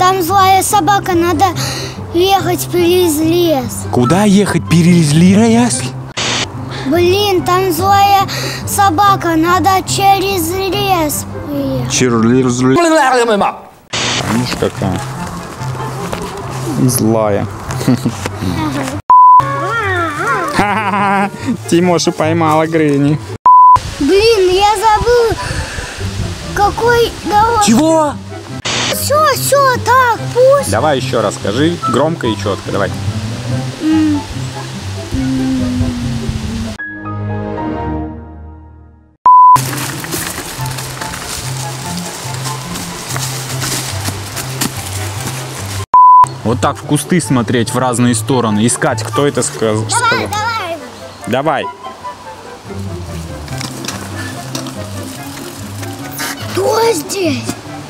там злая собака, надо ехать через лес. Куда ехать через лес? Блин, там злая собака, надо через лес ехать. Через лес. Видишь, какая злая. Тимоша поймала Гренни. Блин, я забыл, какой... Чего? Все, так, пусть. Давай еще раз скажи, громко и четко, давай. Вот так в кусты смотреть в разные стороны, искать, кто это сказал. Давай. Кто здесь?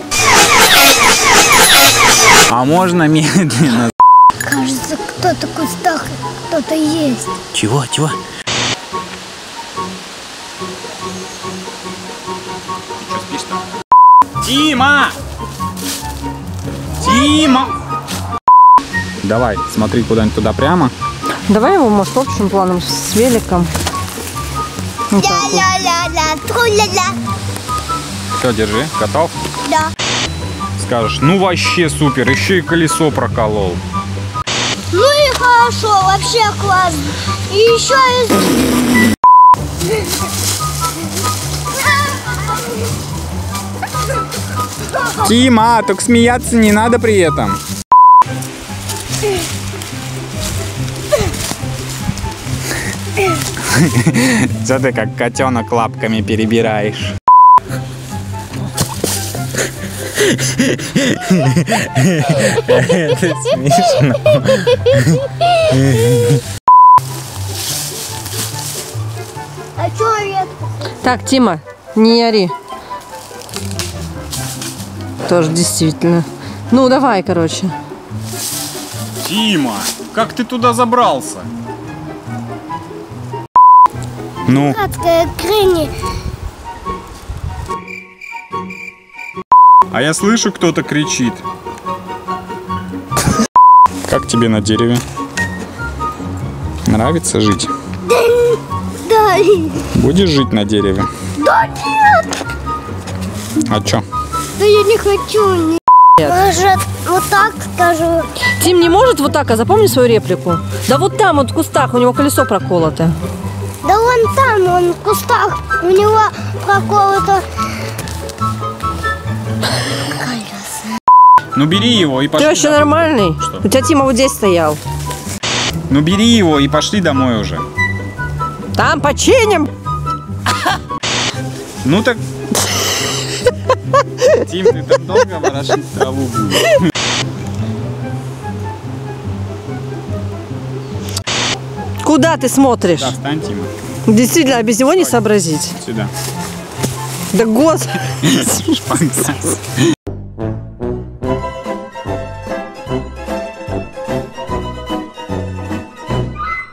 А можно медленно? Кажется, кто-то в кустах, кто-то есть. Чего? Тима! Давай, смотри куда-нибудь туда прямо. Давай его, может, общим планом с великом. Вот так вот. Все, держи, готов? Да. Скажешь, ну вообще супер, еще и колесо проколол. Ну и хорошо, вообще классно. И еще и... Тима, только смеяться не надо при этом. Что ты как котенок лапками перебираешь? Это смешно. А что редко? Так, Тима, не ори. Тоже действительно. Ну, давай, короче. Тима, как ты туда забрался? Ну? Гадкая Гренни. А я слышу, кто-то кричит. Как тебе на дереве? Нравится жить? Да. Будешь жить на дереве? Да нет. А чё? Да я не хочу. Может, вот так скажу. Тим не может вот так, а запомни свою реплику. Да вот там, вот в кустах, у него колесо проколото. Да вон там, он в кустах, у него проколото. Ну бери его и пошли. Ты вообще домой. нормальный? Что? У тебя Тима вот здесь стоял. Ну бери его и пошли домой уже. Там починим. Ну так... Тим, ты там долго ворошить траву будешь? Куда ты смотришь? Да, встань, Тима. Действительно, а без него не сообразить. Сюда. Да господи.